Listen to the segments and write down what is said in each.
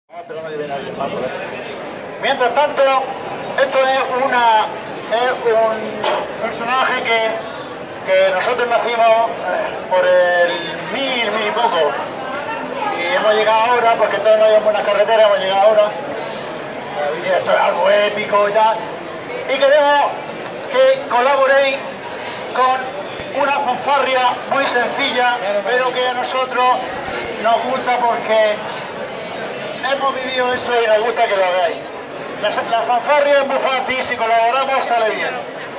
Pero no lleve nadie más por ahí. Mientras tanto, esto es un personaje que nosotros nacimos por el mil y poco. Y hemos llegado ahora, porque todavía no hay buenas carreteras, hemos llegado ahora. Y esto es algo épico y tal. Y queremos que colaboréis con una fanfarria muy sencilla, pero que a nosotros nos gusta porque hemos vivido eso y nos gusta que lo hagáis. La fanfarria es muy fácil, si colaboramos sale bien.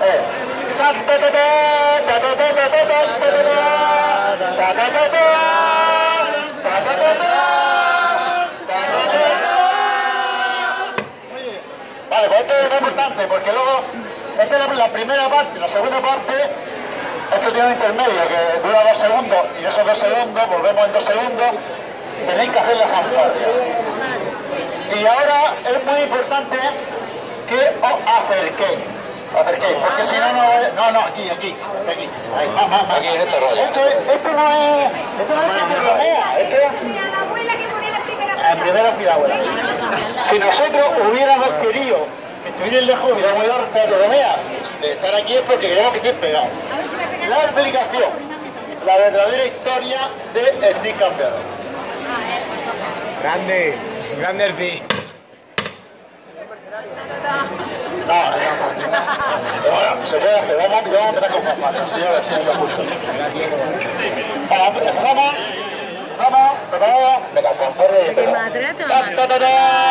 Vale, pues esto es muy importante porque luego, esta es la primera parte, la segunda parte, esto tiene un intermedio que dura 2 segundos y esos 2 segundos, volvemos en 2 segundos, tenéis que hacer la fanfarria. Y ahora es muy importante que os acerquéis, porque si no, no, aquí, ahí, más. Aquí en este rollo. Esto no es que romea, esto es... La abuela que ponía la primera fila. En primera fila, abuela. Si nosotros hubiéramos querido que estuvierais lejos, hubiéramos ido a Romea. De estar aquí es porque queremos que estéis pegados. La explicación, la verdadera historia del Cid campeador. Grande el Cid. Bueno, se puede hacer, vamos a empezar con fanfarria, así a ver si nos gusta. Empezamos, preparados. Venga, fanfarria y empezamos.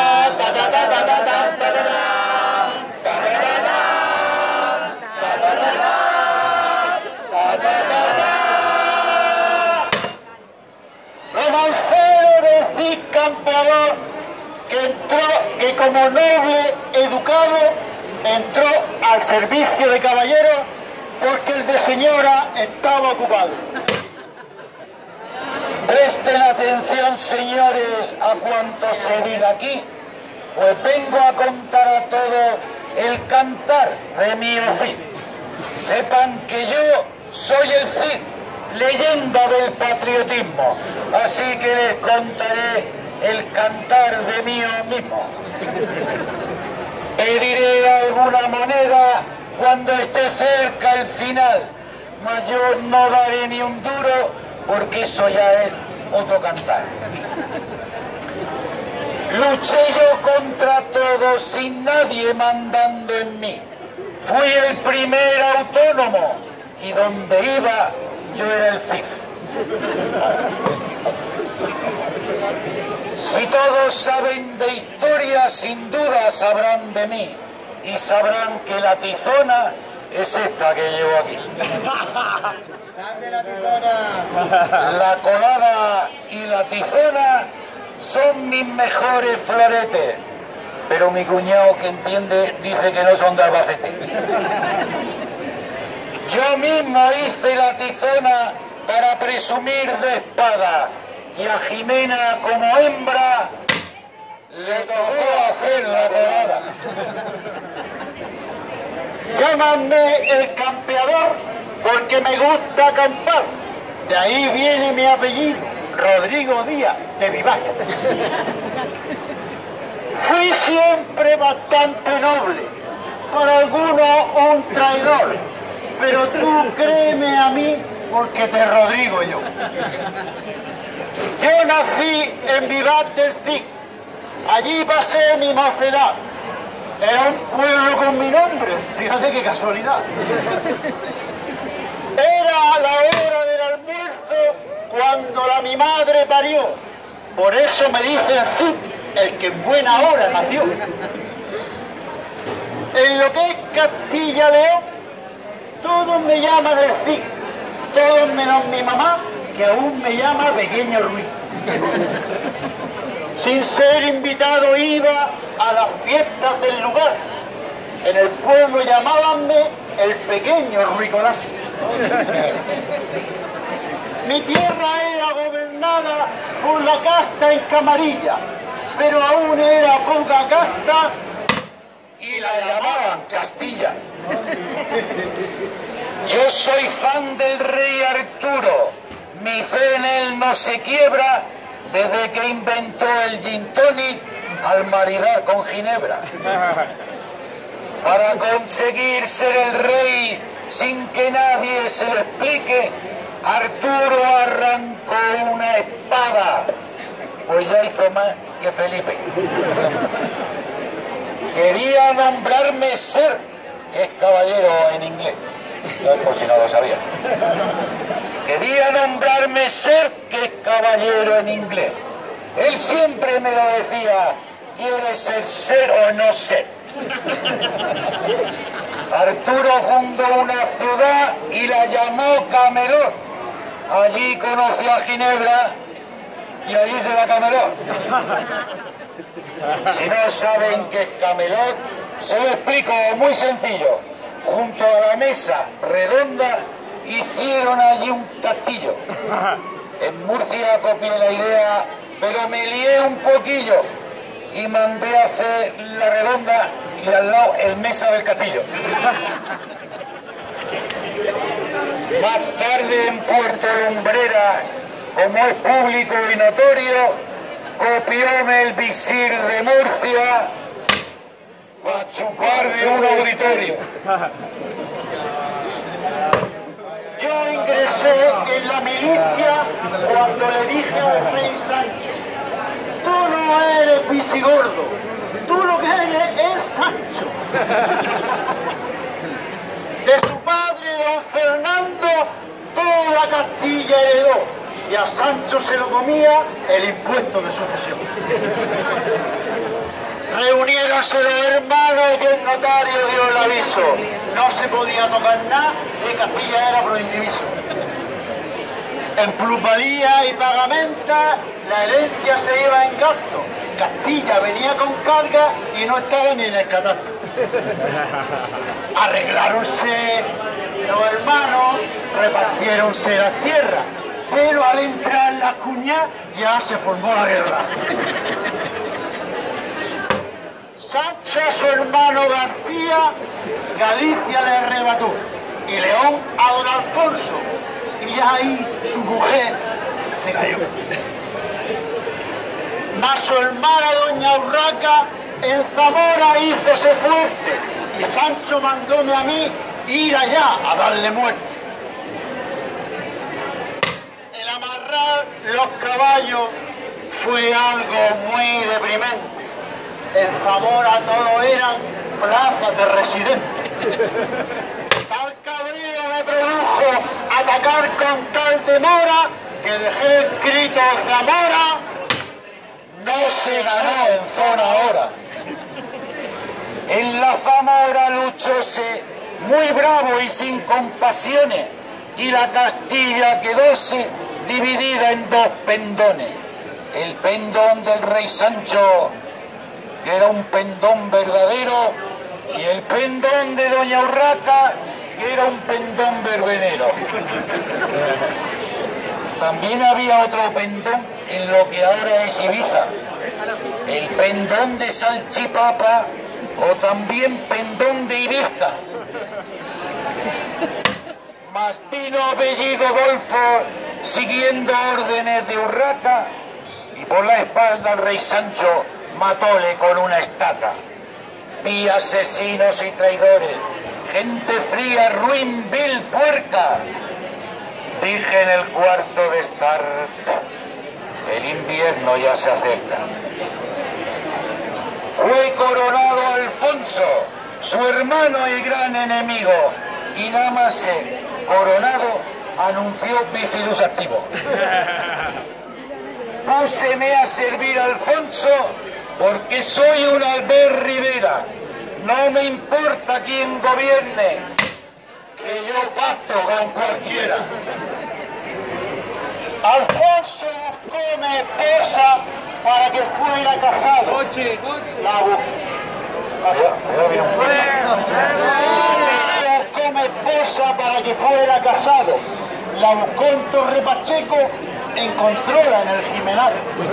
Romancero del Cid campeador que como noble educado entró al servicio de caballeros porque el de señora estaba ocupado. Presten atención, señores, a cuanto se diga aquí, pues vengo a contar a todos el cantar de mi oficio. Sepan que yo soy el Cid, leyenda del patriotismo, así que les contaré el cantar de mí mismo. Pediré alguna moneda cuando esté cerca el final, mas yo no daré ni un duro porque eso ya es otro cantar. Luché yo contra todos sin nadie mandando en mí. Fui el primer autónomo y donde iba yo era el Cid. Si todos saben de historia, sin duda sabrán de mí y sabrán que la tizona es esta que llevo aquí. La colada y la tizona son mis mejores floretes, pero mi cuñado, que entiende, dice que no son de Albacete. Yo mismo hice la tizona para presumir de espada, y a Jimena como hembra le tocó hacer la colada. Llámanme el campeador porque me gusta acampar. De ahí viene mi apellido, Rodrigo Díaz de Vivac. Fui siempre bastante noble, para algunos un traidor, pero tú créeme a mí porque te Rodrigo yo. Yo nací en Vivac del Cid, allí pasé mi mocedad. Era un pueblo con mi nombre, fíjate qué casualidad. Era la hora del almuerzo cuando mi madre parió, por eso me dicen Cid, el que en buena hora nació. En lo que es Castilla-León, todos me llaman el Cid, todos menos mi mamá, que aún me llama Pequeño Ruiz. Sin ser invitado iba a las fiestas del lugar. En el pueblo llamábanme el Pequeño Ruicolás. Mi tierra era gobernada por la casta en Camarilla, pero aún era poca casta y la llamaban Castilla. Yo soy fan del rey Arturo, mi fe en él no se quiebra, desde que inventó el gin tonic al maridar con ginebra. Para conseguir ser el rey sin que nadie se lo explique, Arturo arrancó una espada, pues ya hizo más que Felipe. Quería nombrarme Ser, que es caballero en inglés, por si no lo sabía. Quería nombrarme Ser, que es caballero en inglés. Él siempre me lo decía, ¿quieres ser o no ser? Arturo fundó una ciudad y la llamó Camelot. Allí conoció a Ginebra y allí se la Camelot. Si no saben qué es Camelot, se lo explico muy sencillo. Junto a la mesa redonda hicieron allí un castillo. En Murcia copié la idea, pero me lié un poquillo y mandé a hacer la redonda y al lado el mesa del castillo. Más tarde en Puerto Lumbrera, como es público y notorio, copióme el visir de Murcia para chupar de un auditorio. Yo ingresé en la milicia cuando le dije al rey Sancho, tú no eres visigordo, tú lo que eres es Sancho. De su padre, don Fernando, toda Castilla heredó, y a Sancho se lo comía el impuesto de sucesión. Reuniéronse los hermanos y el notario dio el aviso. No se podía tocar nada y Castilla era proindiviso. En plusvalía y pagamenta la herencia se iba en gasto. Castilla venía con carga y no estaba ni en el catastro. Arregláronse los hermanos, repartiéronse las tierras, pero al entrar las cuñas ya se formó la guerra. Sancho a su hermano García, Galicia le arrebató, y León a don Alfonso, y ya ahí su mujer se cayó. Mas su hermana doña Urraca en Zamora hízose fuerte, y Sancho mandóme a mí ir allá a darle muerte. El amarrar los caballos fue algo muy deprimente. En Zamora todo eran plazas de residentes. Tal cabrío me produjo atacar con tal demora que dejé escrito Zamora no se ganó en zona ahora. En la Zamora luchóse muy bravo y sin compasiones, y la Castilla quedóse dividida en dos pendones. El pendón del rey Sancho, que era un pendón verdadero, y el pendón de doña Urraca, que era un pendón verbenero. También había otro pendón en lo que ahora es Ibiza, el pendón de Salchipapa, o también pendón de Ibiza. Mas vino apellido Dolfo siguiendo órdenes de Urraca, y por la espalda al rey Sancho matóle con una estaca. Vi asesinos y traidores, gente fría, ruin, vil, puerca. Dije en el cuarto de estar, el invierno ya se acerca. Fue coronado Alfonso, su hermano y gran enemigo, y nada más coronado anunció bifidus activo. Púseme a servir a Alfonso porque soy un Albert Rivera. No me importa quién gobierne, que yo pacto con cualquiera. Alfonso buscó mi esposa para que fuera casado. La buscó mi esposa para que fuera casado. La buscó en Torre Pacheco, encontróla en el Jimenal.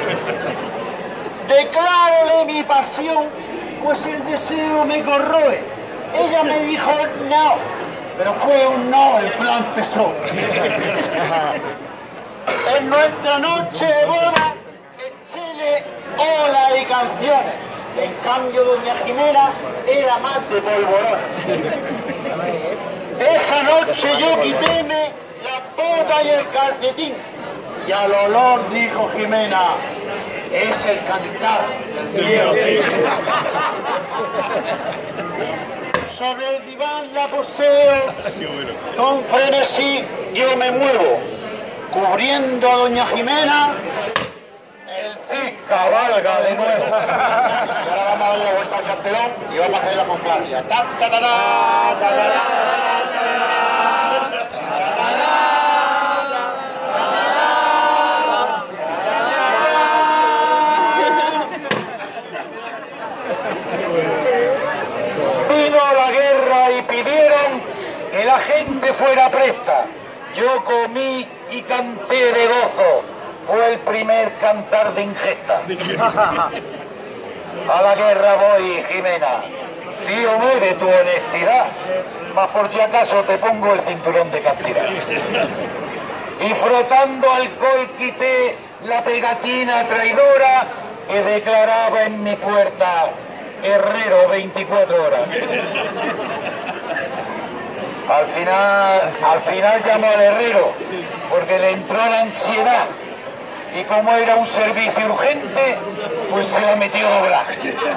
Declárole mi pasión, pues el deseo me corroe. Ella me dijo no, pero fue un no en plan pesó. En nuestra noche de boda olas y canciones. En cambio, doña Jimena era más de polvorones. Esa noche yo quitéme la bota y el calcetín. Y al olor, dijo Jimena, es el cantar del viejo. Sobre el diván la poseo, con frenesí yo me muevo, cubriendo a doña Jimena. El Cid cabalga de nuevo. Y ahora vamos a darle la vuelta al cartelón y vamos a hacer la fanfarria. Ta, ta, ta, ta, ta, ta, ta, Vino la guerra y pidieron que la gente fuera presta. Yo comí y canté de gozo. Fue el primer cantar de ingesta. A la guerra voy, Jimena. Fíome de tu honestidad. Mas por si acaso te pongo el cinturón de castidad. Y frotando alcohol quité la pegatina traidora que declaraba en mi puerta Herrero 24 horas. Al final llamó al herrero porque le entró la ansiedad y como era un servicio urgente, pues se la metió a obrar.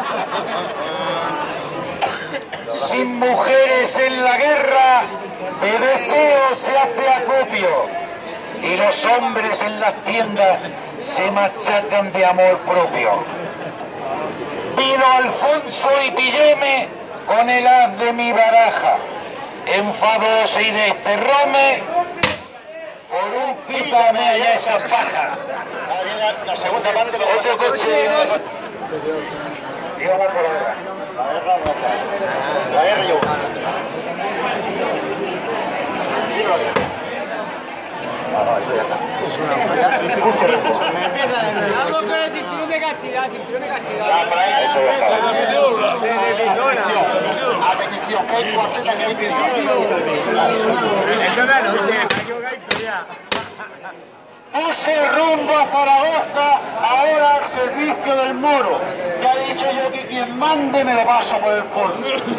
Sin mujeres en la guerra, de deseo se hace acopio y los hombres en las tiendas se machacan de amor propio. Vino Alfonso y pillóme con el as de mi baraja, enfadoso y desterróme, por un quítame allá esa paja. Ahora viene la segunda parte de Otro coche. Digamos por la guerra. La guerra no está. La guerra llevó. Dilo aquí. No, eso ya está. Empieza de nuevo. Vamos con el cinturón de castidad, cinturón de castidad. Ya, por ahí. Eso ya está. A petición, que hay cuarteta que hay que decir. Eso es la noche, me ha equivocado historia. Puse rumbo a Zaragoza, ahora al servicio del moro. Ya he dicho yo que quien mande me lo paso por el foro.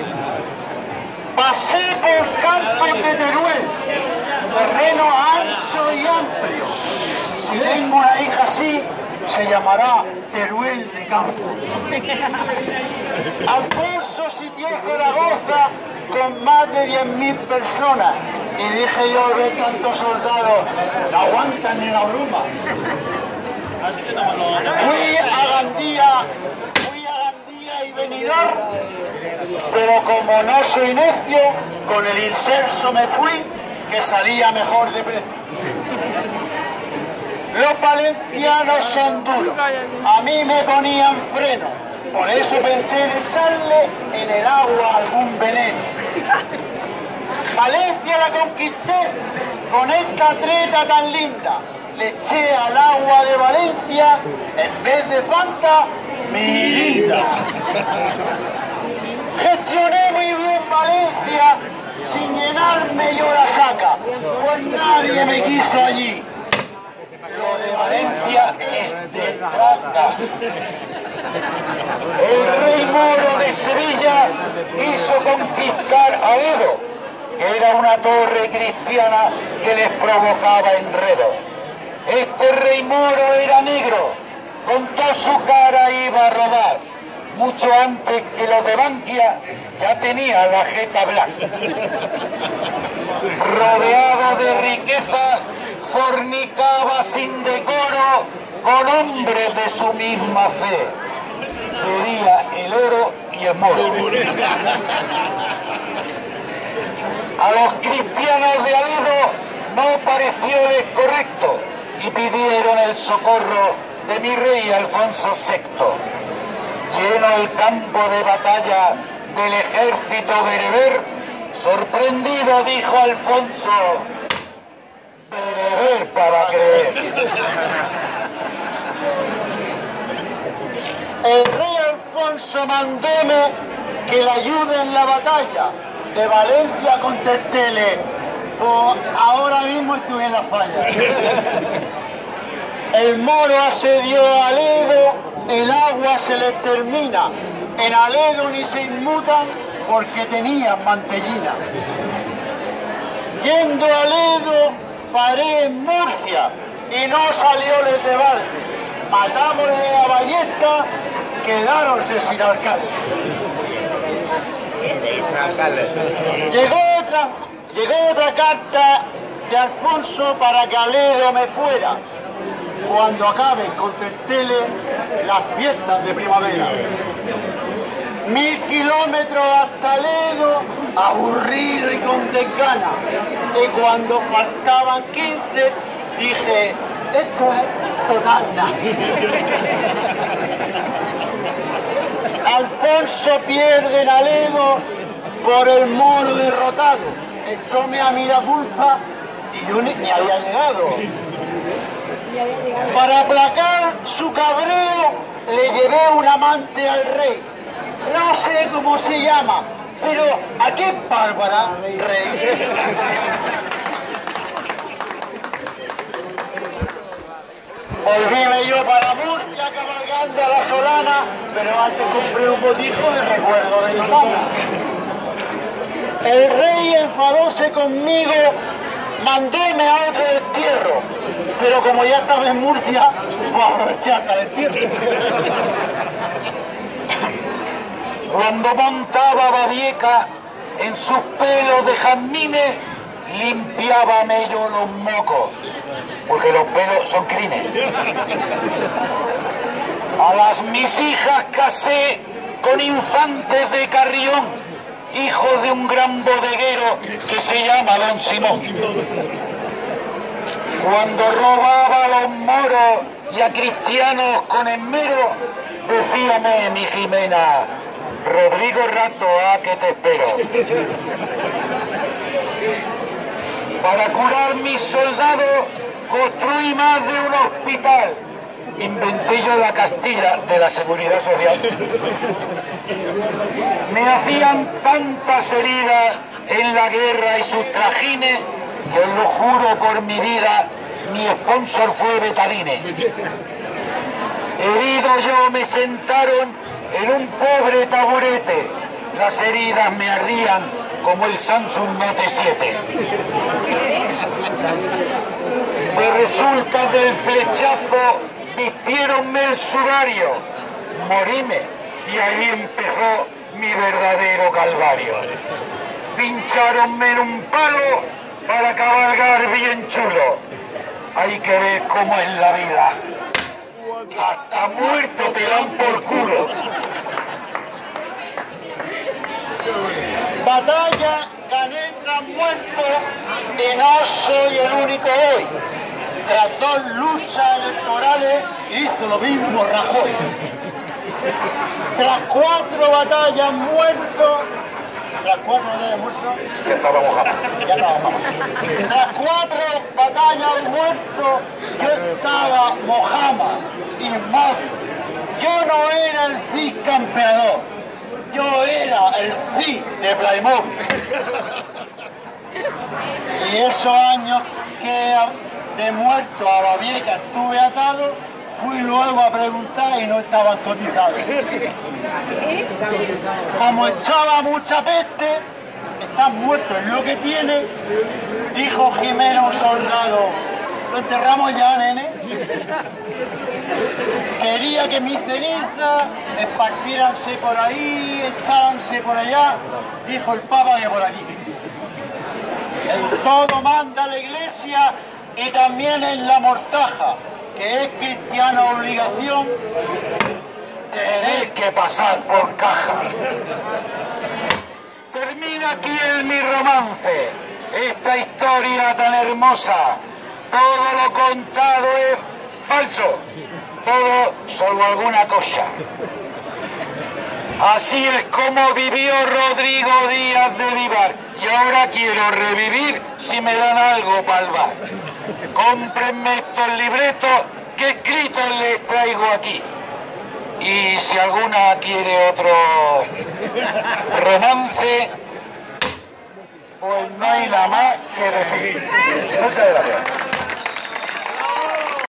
Pasé por campos de Teruel, terreno ancho y amplio. Si tengo una hija así, se llamará Teruel de Campo. Alfonso sitió Zaragoza con más de 10.000 personas y dije yo, ver tantos soldados, no aguantan ni la bruma. Fui a Gandía y Benidorm, pero como no soy necio, con el inserso me fui, que salía mejor de precio. Los valencianos son duros, a mí me ponían freno, por eso pensé en echarle en el agua algún veneno. Valencia la conquisté con esta treta tan linda, le eché al agua de Valencia, en vez de Fanta, Mirinda. Gestioné muy bien Valencia, sin llenarme yo la saca, pues nadie me quiso allí. Lo de Valencia es de traca. El rey moro de Sevilla hizo conquistar a Edo, que era una torre cristiana que les provocaba enredo. Este rey moro era negro, con toda su cara iba a rodar. Mucho antes que los de Bankia ya tenía la jeta blanca. Rodeado de riqueza, fornicaba sin decoro con hombres de su misma fe. Quería el oro y el moro. A los cristianos de Aledo no parecióles correcto y pidieron el socorro de mi rey Alfonso VI. Lleno el campo de batalla del ejército bereber, sorprendido dijo Alfonso: bereber para creer. El rey Alfonso mandóme que le ayude en la batalla. De Valencia contestéle, pues ahora mismo estuve en la falla. El moro asedió a Aledo el agua se les termina. En Aledo ni se inmutan porque tenían mantellina. Yendo a Aledo, paré en Murcia y no salió de balde. Matámosle a Ballesta, quedáronse sin alcalde. Llegó otra carta de Alfonso para que Aledo me fuera. Cuando acaben, contestéle las fiestas de primavera. 1000 kilómetros hasta Aledo, aburrido y con desgana. Y cuando faltaban 15, dije, esto es total nada. Alfonso pierde en Aledo por el moro derrotado. Echóme a mí la culpa y yo ni había llegado. Para aplacar su cabreo le llevé un amante al rey. No sé cómo se llama, pero ¿a qué Bárbara, rey? Volvíme yo para Murcia cabalgando a la Solana, pero antes compré un botijo de recuerdo de Totana. El rey enfadóse conmigo, mandóme a otro destierro, pero como ya estaba en Murcia, pues aproveché hasta el destierro. Cuando montaba Babieca en sus pelos de jazmines, limpiábame yo los mocos, porque los pelos son crines. A las mis hijas casé con infantes de Carrión, hijos de un gran bodeguero que se llama Don Simón. Cuando robaba a los moros y a cristianos con esmero, decíame mi Jimena, Rodrigo Rato, que te espero. Para curar mis soldados construí más de un hospital. Inventé yo la Castilla de la Seguridad Social. Me hacían tantas heridas en la guerra y sus trajines que os lo juro por mi vida, mi sponsor fue Betadine. Herido yo me sentaron en un pobre taburete, las heridas me arrían como el Samsung Note 7. De resultas del flechazo vistiéronme el sudario, moríme y ahí empezó mi verdadero calvario. Pincháronme en un palo para cabalgar bien chulo. Hay que ver cómo es la vida. Hasta muerto te dan por culo. Batalla gané tras muerto y no soy el único hoy. Tras 2 luchas electorales hizo lo mismo Rajoy. Tras 4 batallas muerto, Ya estaba mojado. Tras 4 batallas muerto, yo estaba mojama, inmóvil. Yo no era el Cid campeador, yo era el Cid de Playmobil. Y esos años que de muerto a Babieca estuve atado, fui luego a preguntar y no estaban cotizados. Como echaba mucha peste, estás muerto, es lo que tiene, dijo Jimena un soldado. ¿Lo enterramos ya, nene? Quería que mis cenizas esparciéranse por ahí, echáranse por allá, dijo el Papa que por aquí. En todo manda la Iglesia y también en la mortaja, que es cristiana obligación tener que pasar por caja. Termina aquí mi romance, esta historia tan hermosa. Todo lo contado es falso, todo salvo alguna cosa. Así es como vivió Rodrigo Díaz de Vivar y ahora quiero revivir si me dan algo para el bar. Cómprenme estos libretos que escritos les traigo aquí. Y si alguna quiere otro romance, pues no hay nada más que decir. Muchas gracias.